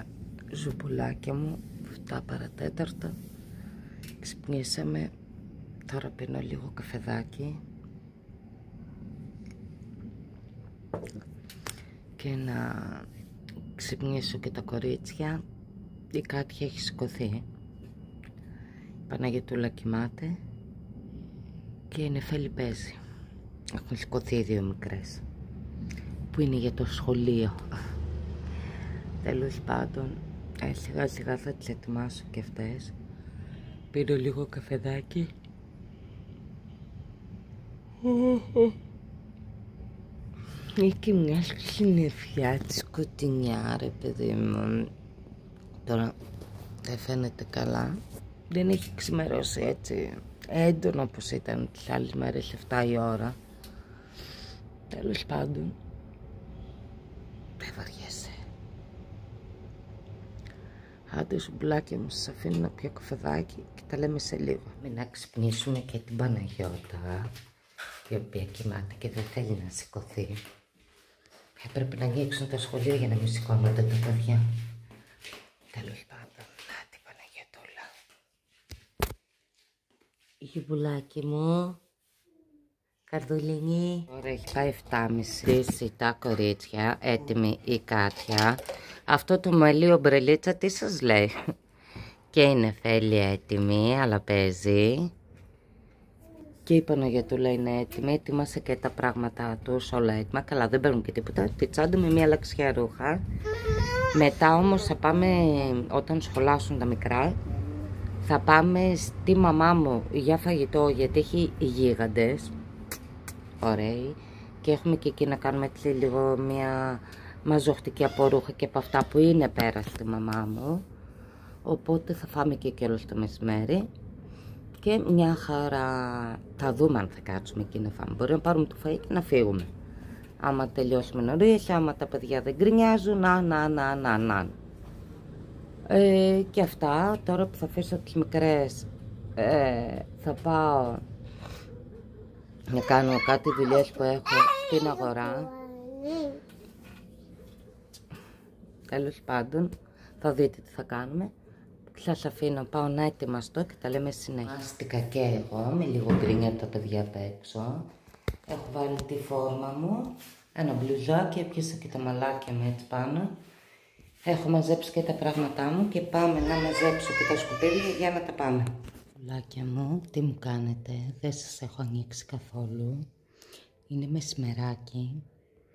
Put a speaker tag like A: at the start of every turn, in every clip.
A: Καλησπέρα ζουμπουλάκια μου, 7 παρατέταρτα. Ξυπνήσαμε, τώρα πίνω λίγο καφεδάκι και να ξυπνήσω και τα κορίτσια. Η Κάτια έχει σηκωθεί, η Παναγιωτούλα κοιμάται και η Νεφέλη παίζει. Έχουν σηκωθεί οι δύο μικρές που είναι για το σχολείο. Τέλος πάντων, σιγά σιγά θα τις ετοιμάσω και αυτές. Πίνω λίγο καφεδάκι. Έχει και μια συννεφιά τη σκοτεινιά, ρε παιδί μου. Τώρα δεν φαίνεται καλά. Δεν έχει ξημερώσει έτσι έντονο όπως ήταν τις άλλες μέρες 7 η ώρα. Τέλος πάντων, δεν βαριέσαι. Άντε ζουμπουλάκια μου, σας αφήνω να πιω καφεδάκι και τα λέμε σε λίγο. Μην να ξυπνήσουμε και την Παναγιώτα, η οποία κοιμάται και δεν θέλει να σηκωθεί. Έπρεπε να ανοίξουν το σχολείο για να μην σηκώνονται τα παιδιά. Τέλος πάντων, να την Παναγιωτούλα. Γιουμπουλάκι μου, καρδουλινή. Τώρα έχει πάει 7.30, τα κορίτσια, έτοιμη η Κάτια. Αυτό το μαλλί ομπρελίτσα τι σας λέει? Και η Νεφέλη έτοιμη, αλλά παίζει. Και η Παναγιωτούλα είναι έτοιμη, ετοίμασε και τα πράγματά τους, όλα έτοιμα. Καλά, δεν παίρνουν και τίποτα. Τη τσάντα με μία λαξιά ρούχα. Μετά όμως θα πάμε, όταν σχολάσουν τα μικρά, θα πάμε στη μαμά μου για φαγητό, γιατί έχει γίγαντες. Ωραίοι. Και έχουμε και εκεί να κάνουμε έτσι λίγο μία μαζοχτική από ρούχα και από αυτά που είναι πέρα στη μαμά μου. Οπότε θα φάμε και κιόλας το μεσημέρι. Και μια χαρά θα δούμε αν θα κάτσουμε εκεί να φάμε. Μπορεί να πάρουμε το φαΐ και να φύγουμε. Άμα τελειώσουμε νωρίς, άμα τα παιδιά δεν γκρινιάζουν, να. Και αυτά, τώρα που θα αφήσω τις μικρές, θα πάω να κάνω κάτι δουλειές που έχω στην αγορά. Τέλος πάντων, θα δείτε τι θα κάνουμε. Σας αφήνω, πάω να ετοιμαστώ και τα λέμε συνέχεια. Μάστηκα και εγώ, με λίγο γκρίνια από τα παιδιά απ' έξω. Έχω βάλει τη φόρμα μου, ένα μπλουζάκι, έπιασα και τα μαλάκια μου έτσι πάνω. Έχω μαζέψει και τα πράγματά μου και πάμε να μαζέψω και τα σκουπίδια για να τα πάμε. Πουλάκια μου, τι μου κάνετε? Δεν σας έχω ανοίξει καθόλου. Είναι μεσημεράκι.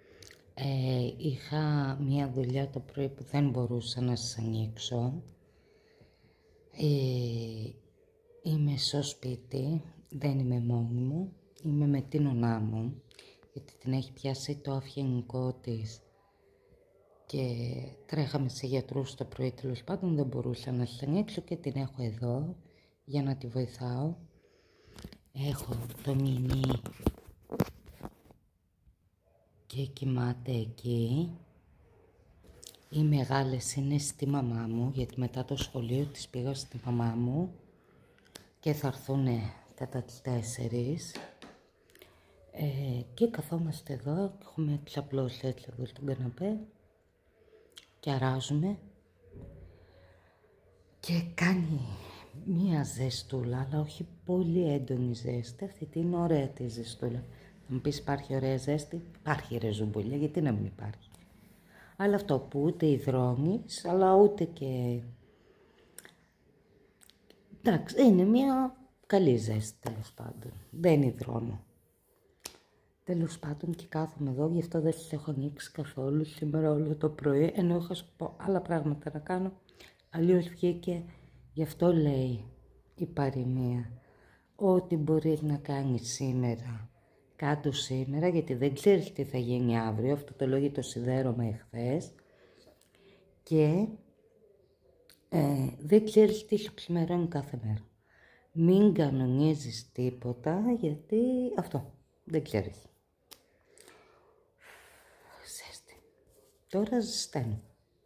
A: Είχα μία δουλειά το πρωί που δεν μπορούσα να σας ανοίξω. Είμαι στο σπίτι, δεν είμαι μόνη μου, είμαι με την ονά μου, γιατί την έχει πιάσει το αυγενικό της και τρέχαμε σε γιατρούς το πρωί, τέλος πάντων δεν μπορούσα να σας ανοίξω και την έχω εδώ για να τη βοηθάω. Έχω το μινί και κοιμάται εκεί. Οι μεγάλες είναι στη μαμά μου, γιατί μετά το σχολείο τις πήγα στη μαμά μου και θα έρθουν κατά τις 4. Και καθόμαστε εδώ, έχουμε ξαπλώσει έτσι εδώ στον καναπέ και αράζουμε και κάνει μία ζεστούλα, αλλά όχι πολύ έντονη ζέστη. Αυτή είναι ωραία τη ζεστούλα. Θα μου πεις υπάρχει ωραία ζέστη? Υπάρχει ρε ζουμπουλιά, γιατί να μην υπάρχει? Αλλά αυτό που ούτε υδρώνεις, αλλά ούτε και... Εντάξει, είναι μια καλή ζέστη τέλος πάντων. Δεν υδρώνω. Τέλος πάντων και κάθομαι εδώ, γι' αυτό δεν σας έχω ανοίξει καθόλου σήμερα όλο το πρωί, ενώ είχα πω άλλα πράγματα να κάνω. Αλλιώς βγήκε, γι' αυτό λέει η παροιμία, ό,τι μπορείς να κάνεις σήμερα, κάτω σήμερα, γιατί δεν ξέρεις τι θα γίνει αύριο. Αυτό το λόγιο το σιδέρωμα εχθές. Και δεν ξέρεις τι σου ξημερώνει κάθε μέρα. Μην κανονίζεις τίποτα, γιατί αυτό δεν ξέρεις. Ζέστη. Τώρα ζεσταίνω.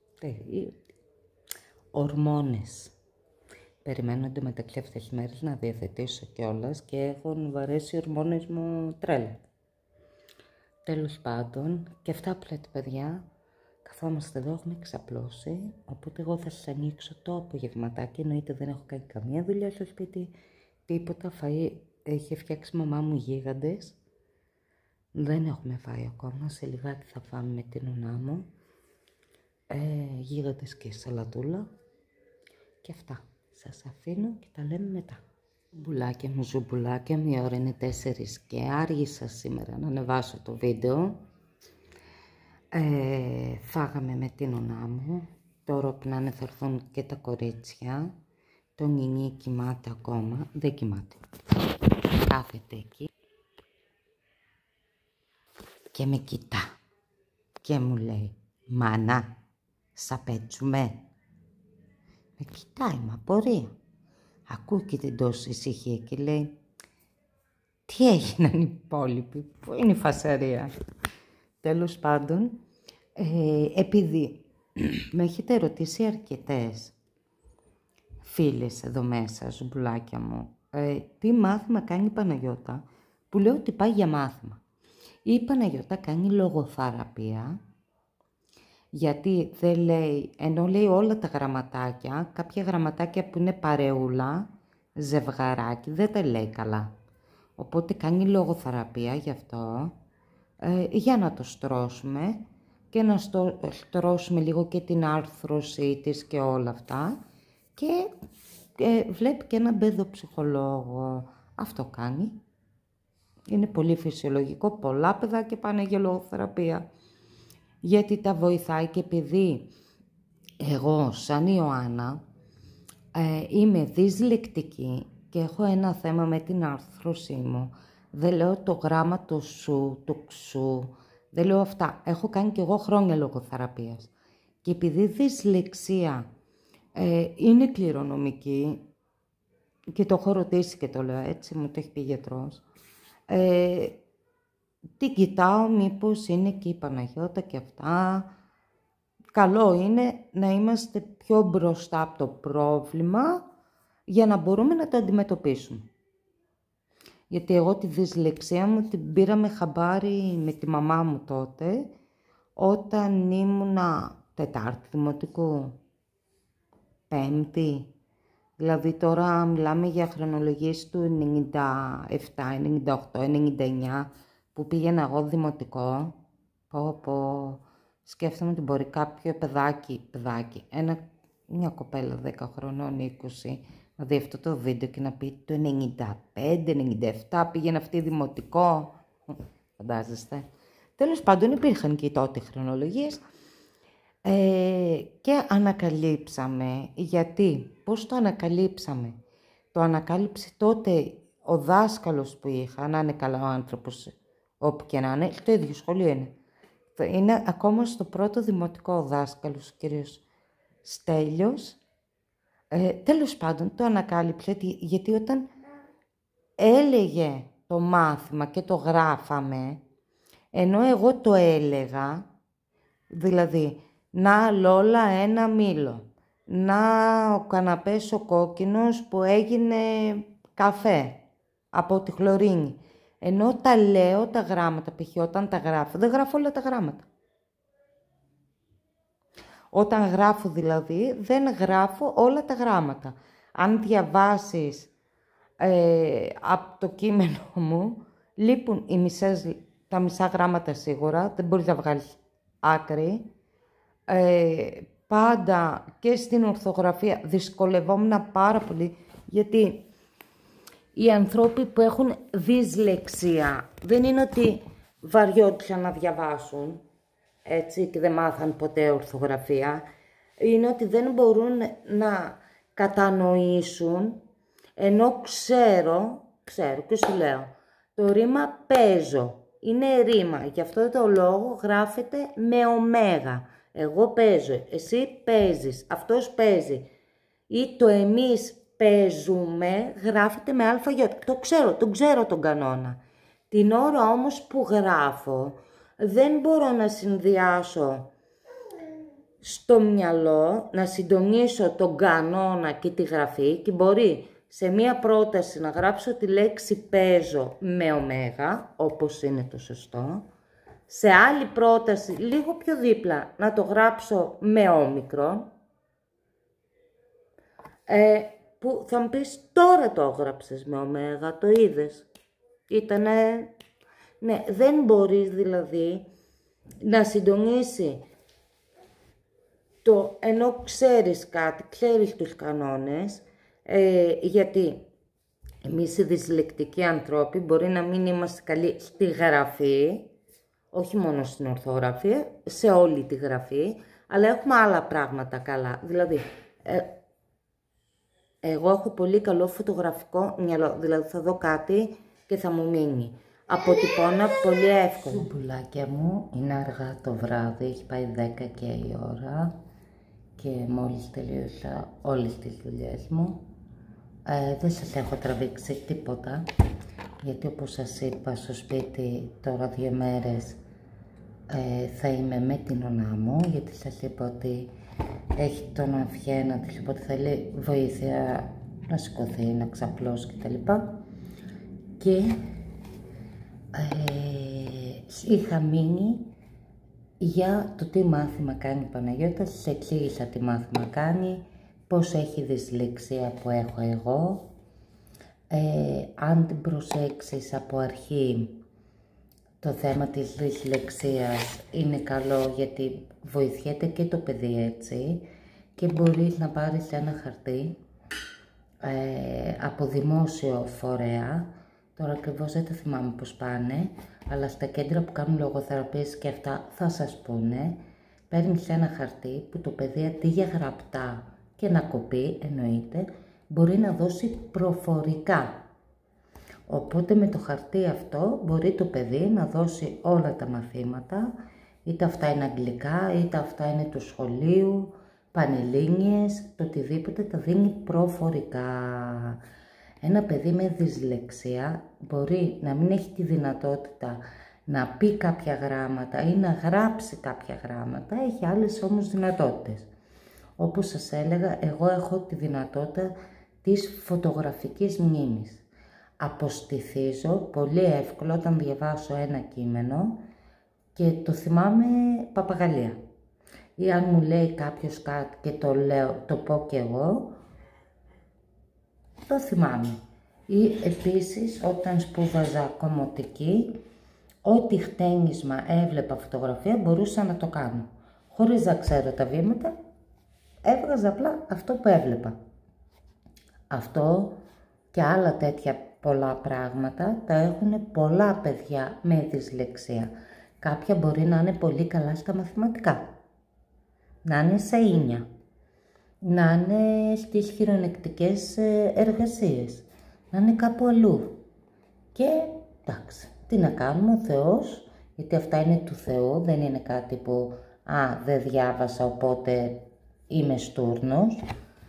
A: Ορμόνες. Περιμένω εντωμεταξύ αυτές τις μέρες να διαθετήσω κιόλας και έχουν βαρέσει οι ορμόνες μου τρέλα. Τέλος πάντων, και αυτά που λέτε παιδιά, Καθόμαστε εδώ, έχουμε ξαπλώσει, οπότε εγώ θα σας ανοίξω το απογευματάκι. Εννοείται δεν έχω κάνει καμία δουλειά στο σπίτι, τίποτα. Φαΐ έχει φτιάξει η μαμά μου γίγαντες. Δεν έχουμε φάει ακόμα, σε λιγάκι θα φάμε με την ονά μου. Γίγαντες και σαλατούλα. Και αυτά. Σας αφήνω και τα λέμε μετά. Μπουλάκια μου, ζουμπουλάκια μου, η ώρα είναι 4 και άργησα σήμερα να ανεβάσω το βίντεο. Φάγαμε με την ονά μου. Τώρα που να θα έρθουν και τα κορίτσια. Το Νινί κοιμάται ακόμα. Δεν κοιμάται. Κάθεται εκεί. Και με κοιτά. Και μου λέει, μάνα, σα παίξουμε. Με κοιτάει με απορία. Ακούει και την τόση ησυχία και λέει, τι έγιναν οι υπόλοιποι, πού είναι η φασαρία. Τέλος πάντων, επειδή με έχετε ρωτήσει αρκετές φίλες εδώ μέσα, ζουμπουλάκια μου, τι μάθημα κάνει η Παναγιώτα, που λέω ότι πάει για μάθημα. Η Παναγιώτα κάνει λογοθεραπεία, γιατί δεν λέει, ενώ λέει όλα τα γραμματάκια, κάποια γραμματάκια που είναι παρεούλα, ζευγαράκι, δεν τα λέει καλά. Οπότε κάνει λογοθεραπεία γι' αυτό, για να το στρώσουμε και να στρώσουμε λίγο και την άρθρωσή της και όλα αυτά. Και βλέπει και έναν παιδοψυχολόγο. Αυτό κάνει. Είναι πολύ φυσιολογικό, πολλά παιδάκια πάνε για λογοθεραπεία. Γιατί τα βοηθάει και επειδή εγώ σαν Ιωάννα είμαι δυσλεκτική και έχω ένα θέμα με την άρθρωσή μου. Δεν λέω το γράμμα το σου, το ξου, δεν λέω αυτά. Έχω κάνει και εγώ χρόνια λογοθεραπείας. Και επειδή δυσλεξία είναι κληρονομική και το έχω ρωτήσει και το λέω έτσι, μου το έχει πει γιατρός, την κοιτάω μήπως είναι και η Παναγιώτα και αυτά. Καλό είναι να είμαστε πιο μπροστά από το πρόβλημα για να μπορούμε να το αντιμετωπίσουμε. Γιατί εγώ τη δυσλεξία μου την πήραμε χαμπάρι με τη μαμά μου τότε, όταν ήμουνα Τετάρτη δημοτικού, Πέμπτη. Δηλαδή τώρα μιλάμε για χρονολογίες του 97, 98, 99, που πήγαινα εγώ δημοτικό. Σκέφτομαι ότι μπορεί κάποιο παιδάκι, μια κοπέλα 10 χρονών, 20, να δει αυτό το βίντεο και να πει το 95, 97 πήγαινε αυτή δημοτικό. Φαντάζεστε. Τέλος πάντων υπήρχαν και τότε χρονολογίες και ανακαλύψαμε. Γιατί, πώς το ανακαλύψαμε. Το ανακάλυψε τότε ο δάσκαλος που είχα, να είναι καλά ο άνθρωπος, όπου και να είναι, το ίδιο σχολείο είναι. Είναι ακόμα στο πρώτο δημοτικό ο δάσκαλος, ο κύριος Στέλιος. Τέλος πάντων, το ανακάλυψε, γιατί όταν έλεγε το μάθημα και το γράφαμε, ενώ εγώ το έλεγα, δηλαδή, να Λόλα ένα μήλο, να ο καναπές ο κόκκινος που έγινε καφέ από τη χλωρίνη, ενώ τα λέω τα γράμματα, π.χ. όταν τα γράφω, δεν γράφω όλα τα γράμματα. Όταν γράφω δηλαδή, δεν γράφω όλα τα γράμματα. Αν διαβάσεις από το κείμενο μου, λείπουν τα μισά γράμματα σίγουρα, δεν μπορείς να βγάλεις άκρη. Πάντα και στην ορθογραφία δυσκολευόμουν πάρα πολύ, γιατί οι ανθρώποι που έχουν δυσλεξία δεν είναι ότι βαριόντουσαν να διαβάσουν, έτσι, και δεν μάθαν ποτέ ορθογραφία. Είναι ότι δεν μπορούν να κατανοήσουν, ενώ ξέρω και σου λέω, το ρήμα παίζω είναι ρήμα, γι' αυτό το λόγο γράφεται με ωμέγα. Εγώ παίζω, εσύ παίζεις, αυτός παίζει. Ή το εμείς παίζουμε γράφεται με αλφαγιώτα. Τον ξέρω τον κανόνα. Την ώρα όμως που γράφω, δεν μπορώ να συνδυάσω στο μυαλό, να συντονίσω τον κανόνα και τη γραφή, και μπορεί σε μία πρόταση να γράψω τη λέξη παίζω με ωμέγα, όπως είναι το σωστό, σε άλλη πρόταση, λίγο πιο δίπλα, να το γράψω με όμικρον, που θα μου πεις τώρα το έγραψες με ωμέγα, το είδες. Ήτανε, ναι, δεν μπορείς δηλαδή να συντονίσει το, ενώ ξέρεις κάτι, ξέρεις τους κανόνες, γιατί εμείς οι δυσλεκτικοί ανθρώποι μπορεί να μην είμαστε καλοί στη γραφή, όχι μόνο στην ορθογραφία, σε όλη τη γραφή, αλλά έχουμε άλλα πράγματα καλά. Δηλαδή, εγώ έχω πολύ καλό φωτογραφικό μυαλό, δηλαδή θα δω κάτι και θα μου μείνει. Αποτυπώνω πολύ εύκολα. Πουλάκια μου, είναι αργά το βράδυ, έχει πάει 10 και η ώρα και μόλις τελείωσα όλες τις δουλειές μου. Δεν σας έχω τραβήξει τίποτα, γιατί όπως σας είπα στο σπίτι τώρα 2 μέρες θα είμαι με την ονά μου, γιατί σας είπα ότι έχει τον αμφιένα, της είπα ότι θέλει βοήθεια να σηκωθεί, να ξαπλώσει κτλ. Και είχα μείνει για το τι μάθημα κάνει η Παναγιώτα, σας εξήγησα τι μάθημα κάνει, πώς έχει δυσλεξία που έχω εγώ. Αν την προσέξεις από αρχή, το θέμα της δυσλεξίας είναι καλό γιατί βοηθιέται και το παιδί έτσι και μπορείς να πάρεις ένα χαρτί από δημόσιο φορέα, τώρα ακριβώς δεν τα θυμάμαι πώς πάνε, αλλά στα κέντρα που κάνουν λογοθεραπείες και αυτά θα σας πούνε, παίρνεις ένα χαρτί που το παιδί αντί για γραπτά και να κοπεί, εννοείται, μπορεί να δώσει προφορικά. Οπότε με το χαρτί αυτό μπορεί το παιδί να δώσει όλα τα μαθήματα, είτε αυτά είναι αγγλικά, είτε αυτά είναι του σχολείου, πανελλήνιες, το οτιδήποτε τα δίνει προφορικά. Ένα παιδί με δυσλεξία μπορεί να μην έχει τη δυνατότητα να πει κάποια γράμματα ή να γράψει κάποια γράμματα, έχει άλλες όμως δυνατότητες. Όπως σας έλεγα, εγώ έχω τη δυνατότητα της φωτογραφικής μνήμης. Αποστηθίζω πολύ εύκολα όταν διαβάσω ένα κείμενο και το θυμάμαι παπαγαλία. Ή αν μου λέει κάποιος κάτι και το λέω, το πω κι εγώ, το θυμάμαι. Ή επίσης όταν σπούδαζα κομμωτική, ό,τι χτένισμα έβλεπα φωτογραφία μπορούσα να το κάνω. Χωρίς να ξέρω τα βήματα, έβγαζα απλά αυτό που έβλεπα. Αυτό και άλλα τέτοια πολλά πράγματα τα έχουν πολλά παιδιά με δυσλεξία. Κάποια μπορεί να είναι πολύ καλά στα μαθηματικά, να είναι σε ίνια, να είναι στις χειρονεκτικές εργασίες, να είναι κάπου αλλού. Και εντάξει, τι να κάνουμε, ο Θεός, γιατί αυτά είναι του Θεού, δεν είναι κάτι που δεν διάβασα οπότε είμαι στούρνος.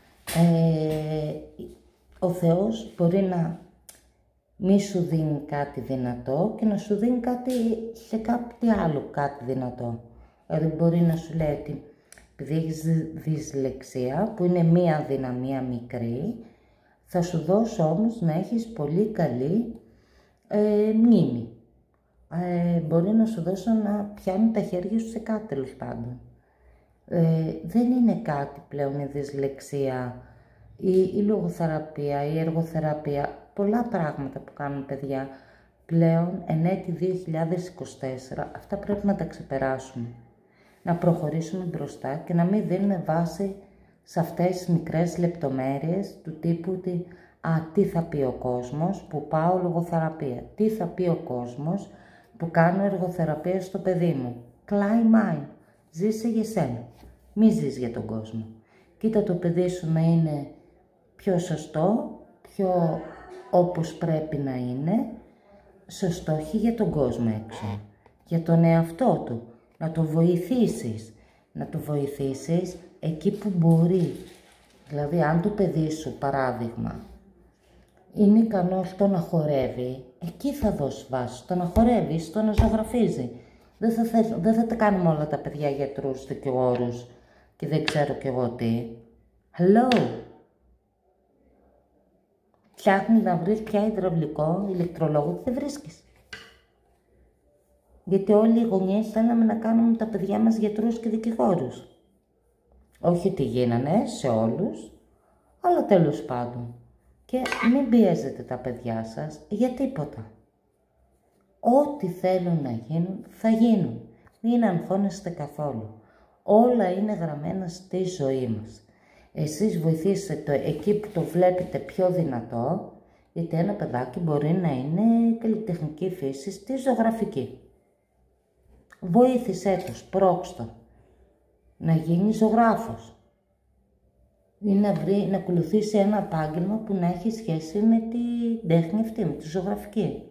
A: Ο Θεός μπορεί να μη σου δίνει κάτι δυνατό και να σου δίνει κάτι σε κάτι άλλο κάτι δυνατό. Δηλαδή μπορεί να σου λέει ότι επειδή έχεις δυσλεξία, που είναι μία αδυναμία μικρή, θα σου δώσω όμως να έχεις πολύ καλή μνήμη. Μπορεί να σου δώσω να πιάνουν τα χέρια σου σε κάτι τέλος πάντων. Δεν είναι κάτι πλέον η δυσλεξία, η λογοθεραπεία, η εργοθεραπεία, πολλά πράγματα που κάνουν παιδιά πλέον εν έτη 2024, αυτά πρέπει να τα ξεπεράσουμε. Να προχωρήσουμε μπροστά και να μην δίνουμε βάση σε αυτές τις μικρές λεπτομέρειες του τύπου ότι τι θα πει ο κόσμος που πάω λογοθεραπεία, τι θα πει ο κόσμος που κάνω εργοθεραπεία στο παιδί μου. Κλάι μάιν, ζήσε για σένα, μη ζεις για τον κόσμο. Κοίτα το παιδί σου να είναι πιο σωστό, πιο όπως πρέπει να είναι, σωστό όχι για τον κόσμο έξω, για τον εαυτό του, να το βοηθήσεις, εκεί που μπορεί. Δηλαδή αν το παιδί σου, παράδειγμα, είναι ικανό στο να χορεύει, εκεί θα δώσει βάση, στο να χορεύει, στο να ζωγραφίζει. Δεν θα τα κάνουμε όλα τα παιδιά γιατρούς, δικηγόρους και δεν ξέρω κι εγώ τι. Hello! Ψάχνεις να βρεις πια υδραυλικό, ηλεκτρολόγο και δεν βρίσκεις. Γιατί όλοι οι γονείς θέλαμε να κάνουμε τα παιδιά μας γιατρούς και δικηγόρους. Όχι ότι γίνανε σε όλους, αλλά τέλος πάντων. Και μην πιέζετε τα παιδιά σας για τίποτα. Ό,τι θέλουν να γίνουν, θα γίνουν. Μην αγχώνεστε καθόλου. Όλα είναι γραμμένα στη ζωή μας. Εσείς βοηθήστε το εκεί που το βλέπετε πιο δυνατό, γιατί ένα παιδάκι μπορεί να είναι καλλιτεχνική φύση στη ζωγραφική. Βοήθησέ το, σπρώξτε το, να γίνει ζωγράφος ή να ακολουθήσει ένα επάγγελμα που να έχει σχέση με την τέχνη αυτή, με τη ζωγραφική.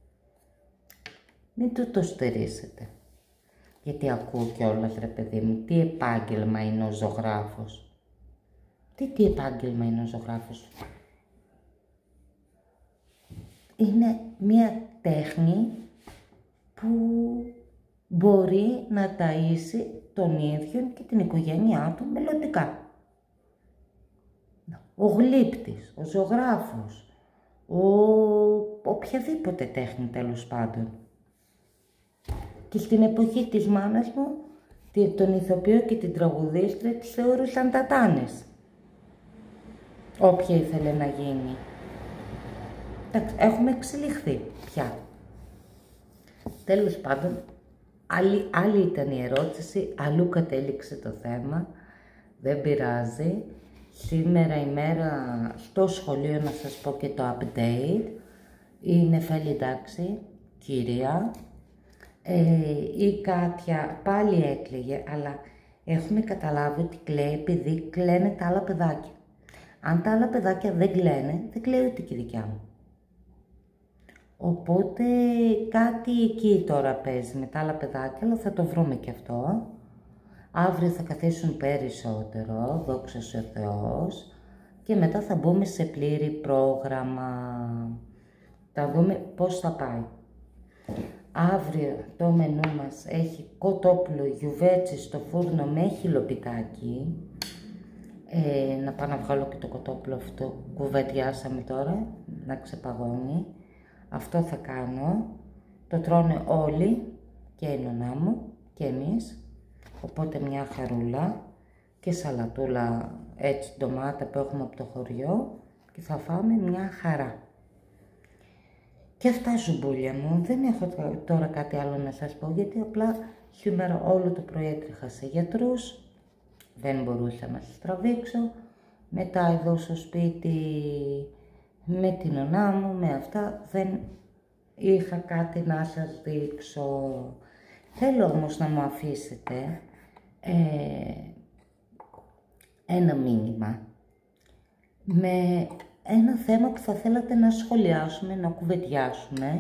A: Μην το στερήσετε. Γιατί ακούω κιόλας, ρε παιδί μου, τι επάγγελμα είναι ο ζωγράφος. Τι επάγγελμα είναι ο ζωγράφος. Είναι μία τέχνη που μπορεί να ταΐσει τον ίδιο και την οικογένειά του μελλοντικά. Ο γλύπτης, ο ζωγράφος, οποιαδήποτε τέχνη τέλος πάντων. Και στην εποχή της μάνας μου, τον ηθοποιό και την τραγουδίστρια τις θεωρούσαν τατάνες. Όποια ήθελε να γίνει. Έχουμε εξελιχθεί πια. Τέλος πάντων, άλλη ήταν η ερώτηση, αλλού κατέληξε το θέμα. Δεν πειράζει. Σήμερα ημέρα στο σχολείο να σας πω και το update. Η Νεφέλη εντάξει, κυρία. Η Κάτια πάλι έκλαιγε, αλλά έχουμε καταλάβει ότι κλαίει επειδή κλαίνε τα άλλα παιδάκια. Αν τα άλλα παιδάκια δεν κλαίνε, δεν κλαίει ούτε και η δικιά μου. Οπότε κάτι εκεί τώρα παίζει με τα άλλα παιδάκια, αλλά θα το βρούμε και αυτό. Αύριο θα καθίσουν περισσότερο, δόξα σε ο Θεός, και μετά θα μπούμε σε πλήρη πρόγραμμα. Θα δούμε πώς θα πάει. Αύριο το μενού μας έχει κοτόπουλο γιουβέτσι στο φούρνο με χυλοπιτάκι. Να πάω να βγάλω και το κοτόπουλο αυτό, κουβεντιάσαμε τώρα, να ξεπαγώνει. Αυτό θα κάνω. Το τρώνε όλοι, και η νονά μου και εμείς. Οπότε μια χαρούλα και σαλατούλα, έτσι ντομάτα που έχουμε από το χωριό, και θα φάμε μια χαρά. Και αυτά, ζουμπούλια μου, δεν έχω τώρα κάτι άλλο να σας πω, γιατί απλά σήμερα όλο το πρωί έτρεχα σε γιατρούς, δεν μπορούσα να σας τραβήξω. Μετά εδώ στο σπίτι με την νονά μου, με αυτά, δεν είχα κάτι να σας δείξω. Θέλω όμως να μου αφήσετε ένα μήνυμα με ένα θέμα που θα θέλατε να σχολιάσουμε, να κουβεντιάσουμε,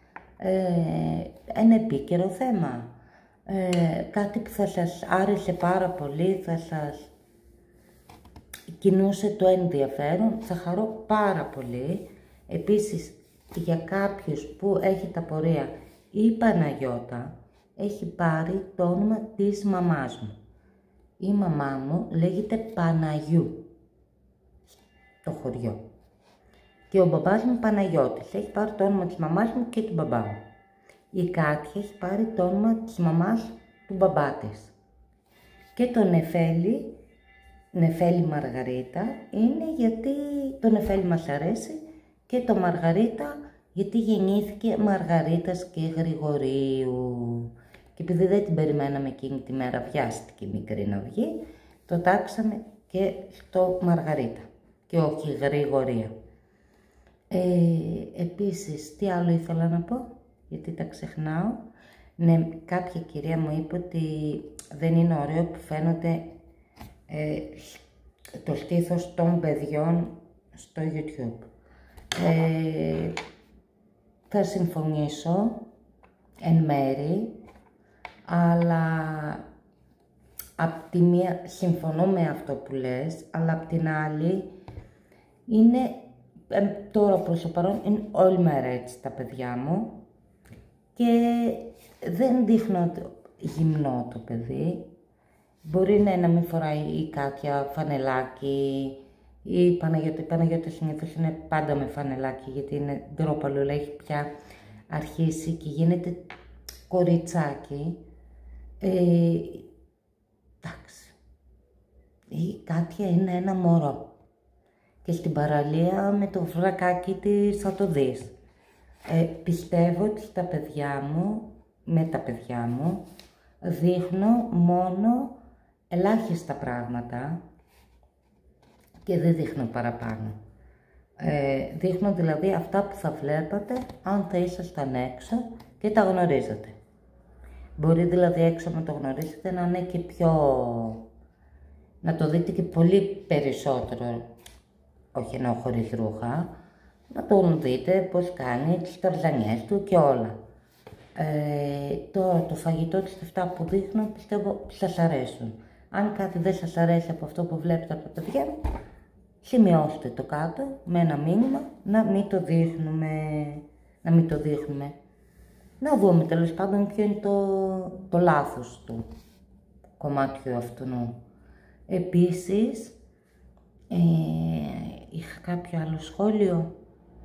A: ένα επίκαιρο θέμα, κάτι που θα σας άρεσε πάρα πολύ, θα σας κινούσε το ενδιαφέρον, θα χαρώ πάρα πολύ. Επίσης, για κάποιους που έχετε απορία, η Παναγιώτα έχει πάρει το όνομα της μαμάς μου. Η μαμά μου λέγεται Παναγιού, το χωριό. Και ο μπαμπάς μου Παναγιώτης, έχει πάρει το όνομα της μαμάς μου και του μπαμπά μου. Η Κάτια έχει πάρει το όνομα της μαμάς του μπαμπά της. Και το Νεφέλη Μαργαρίτα, είναι γιατί το Νεφέλη μας αρέσει, και το Μαργαρίτα γιατί γεννήθηκε Μαργαρίτας και Γρηγορίου. Και επειδή δεν την περιμέναμε εκείνη τη μέρα, βιάστηκε η μικρή να βγει, το τάξαμε και στο Μαργαρίτα και όχι Γρηγορία. Επίσης, τι άλλο ήθελα να πω, γιατί τα ξεχνάω. Ναι, κάποια κυρία μου είπε ότι δεν είναι ωραίο που φαίνονται το στήθος των παιδιών στο YouTube. Θα συμφωνήσω εν μέρη, αλλά απ' τη μία συμφωνώ με αυτό που λες, αλλά απ' την άλλη είναι, τώρα προς το παρόν είναι όλη μέρα έτσι τα παιδιά μου και δεν δείχνω γυμνό το παιδί. Μπορεί να μην φοράει η Κάτια φανελάκι, ή η Παναγιώτη συνήθως είναι πάντα με φανελάκι, γιατί είναι ντρόπαλο, αλλά έχει πια αρχίσει και γίνεται κοριτσάκι, εντάξει, η Κάτια είναι ένα μωρό και στην παραλία με το βρακάκι της θα το δεις. Πιστεύω ότι στα παιδιά μου, με τα παιδιά μου, δείχνω μόνο ελάχιστα πράγματα και δεν δείχνω παραπάνω. Δείχνω δηλαδή αυτά που θα βλέπατε αν θα ήσασταν έξω και τα γνωρίζετε. Μπορεί δηλαδή έξω να το γνωρίζετε να είναι και πιο... να το δείτε και πολύ περισσότερο, όχι εννοώ χωρίς ρούχα, να τον δείτε πώς κάνει τις ταρζανιές του και όλα. Τώρα το φαγητό της, αυτά που δείχνω, πιστεύω σας αρέσουν. Αν κάτι δεν σας αρέσει από αυτό που βλέπετε από τα παιδιά μου, σημειώστε το κάτω με ένα μήνυμα να μην το δείχνουμε. Να δούμε τέλος πάντων ποιο είναι το λάθος του κομμάτιου αυτού. Επίσης, είχα κάποιο άλλο σχόλιο.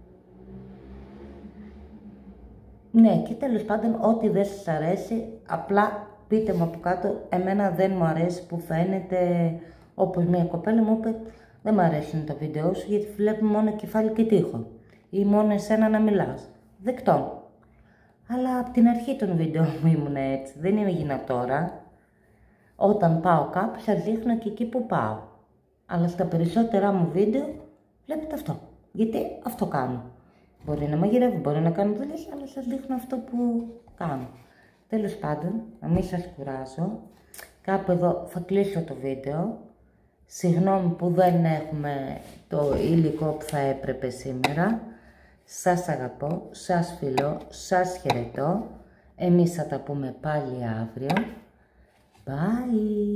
A: Ναι, και τέλος πάντων, ό,τι δεν σας αρέσει, απλά πείτε μου από κάτω. Εμένα δεν μου αρέσει που φαίνεται, όπως μια κοπέλα μου είπε, δεν μου αρέσουν τα βίντεο σου γιατί βλέπουμε μόνο κεφάλι και τοίχο ή μόνο εσένα να μιλάς. Δεκτό. Αλλά από την αρχή των βίντεο μου ήμουν έτσι, δεν είναι γίνα τώρα. Όταν πάω κάπου σας δείχνω και εκεί που πάω. Αλλά στα περισσότερα μου βίντεο βλέπετε αυτό, γιατί αυτό κάνω. Μπορεί να μαγειρεύω, μπορεί να κάνω δουλειές, αλλά σας δείχνω αυτό που κάνω. Τέλος πάντων, να μην σας κουράσω, κάπου εδώ θα κλείσω το βίντεο. Συγγνώμη που δεν έχουμε το υλικό που θα έπρεπε σήμερα. Σας αγαπώ, σας φιλώ, σας χαιρετώ. Εμείς θα τα πούμε πάλι αύριο. Bye!